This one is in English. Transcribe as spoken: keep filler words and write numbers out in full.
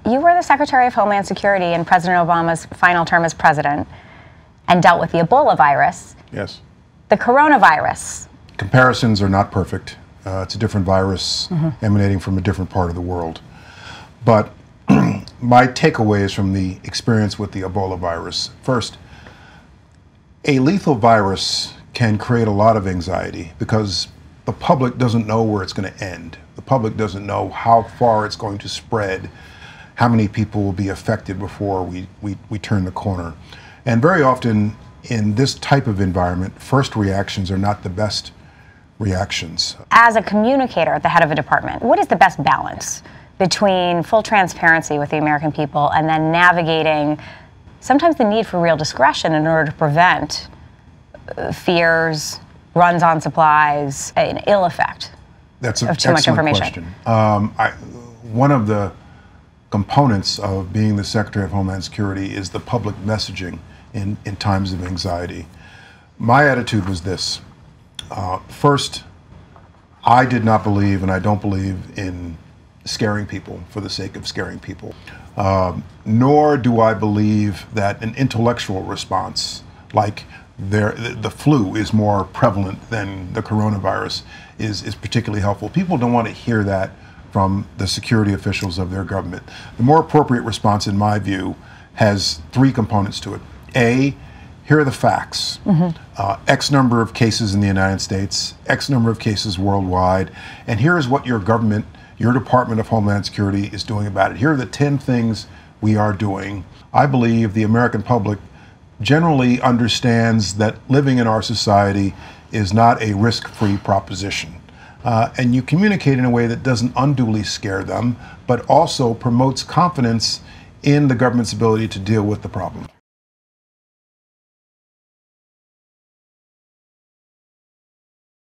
You were the Secretary of Homeland Security in President Obama's final term as president and dealt with the Ebola virus. Yes. The coronavirus. Comparisons are not perfect. Uh, it's a different virus mm-hmm. emanating from a different part of the world. But my takeaways from the experience with the Ebola virus. First, a lethal virus can create a lot of anxiety because the public doesn't know where it's going to end. The public doesn't know how far it's going to spread, how many people will be affected before we, we, we turn the corner. And very often in this type of environment, first reactions are not the best reactions. As a communicator at the head of a department, what is the best balance between full transparency with the American people and then navigating sometimes the need for real discretion in order to prevent fears, runs on supplies, an ill effect That's a of too much information? Question. Um, I, one of the components of being the Secretary of Homeland Security is the public messaging in, in times of anxiety. My attitude was this. Uh, first, I did not believe, and I don't believe in scaring people for the sake of scaring people. Um, nor do I believe that an intellectual response, like there, the, the flu is more prevalent than the coronavirus, is, is particularly helpful. People don't want to hear that from the security officials of their government. The more appropriate response, in my view, has three components to it. A, here are the facts. Mm-hmm. uh, X number of cases in the United States, X number of cases worldwide, and here is what your government, your Department of Homeland Security is doing about it. Here are the ten things we are doing. I believe the American public generally understands that living in our society is not a risk-free proposition. Uh, and you communicate in a way that doesn't unduly scare them, but also promotes confidence in the government's ability to deal with the problem.